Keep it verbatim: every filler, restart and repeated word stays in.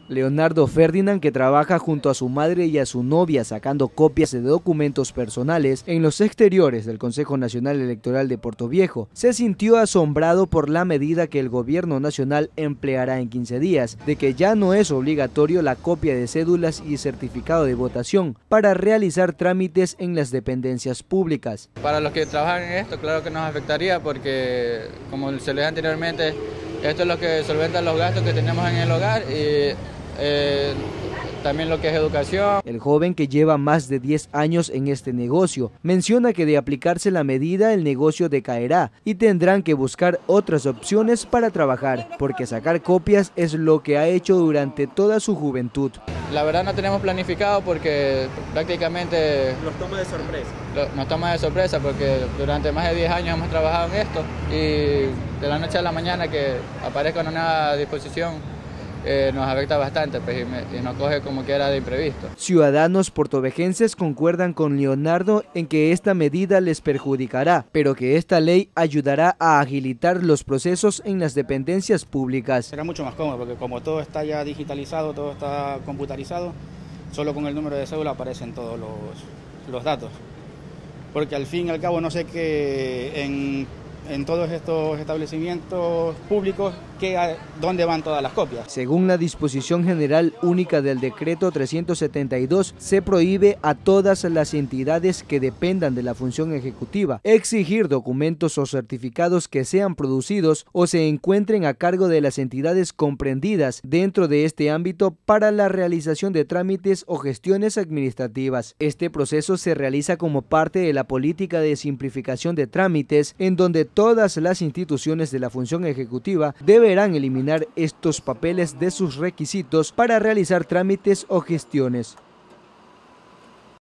Leonardo Ferdinand, que trabaja junto a su madre y a su novia sacando copias de documentos personales en los exteriores del Consejo Nacional Electoral de Portoviejo, se sintió asombrado por la medida que el gobierno nacional empleará en quince días, de que ya no es obligatorio la copia de cédulas y certificado de votación para realizar trámites en las dependencias públicas. Para los que trabajan en esto, claro que nos afectaría porque, como se les dije anteriormente, esto es lo que solventa los gastos que tenemos en el hogar y eh, también lo que es educación. El joven, que lleva más de diez años en este negocio, menciona que de aplicarse la medida el negocio decaerá y tendrán que buscar otras opciones para trabajar, porque sacar copias es lo que ha hecho durante toda su juventud. La verdad no tenemos planificado porque prácticamente nos toma de sorpresa. Lo, nos toma de sorpresa porque durante más de diez años hemos trabajado en esto y de la noche a la mañana que aparezca una nueva disposición eh, nos afecta bastante, pues, y, me, y nos coge como que era de imprevisto. Ciudadanos portovejenses concuerdan con Leonardo en que esta medida les perjudicará, pero que esta ley ayudará a agilitar los procesos en las dependencias públicas. Será mucho más cómodo porque como todo está ya digitalizado, todo está computarizado, solo con el número de cédula aparecen todos los, los datos. Porque al fin y al cabo no sé qué en, en todos estos establecimientos públicos que, dónde van todas las copias. Según la disposición general única del decreto trescientos setenta y dos, se prohíbe a todas las entidades que dependan de la función ejecutiva exigir documentos o certificados que sean producidos o se encuentren a cargo de las entidades comprendidas dentro de este ámbito para la realización de trámites o gestiones administrativas. Este proceso se realiza como parte de la política de simplificación de trámites, en donde todas las instituciones de la función ejecutiva deben deberán eliminar estos papeles de sus requisitos para realizar trámites o gestiones.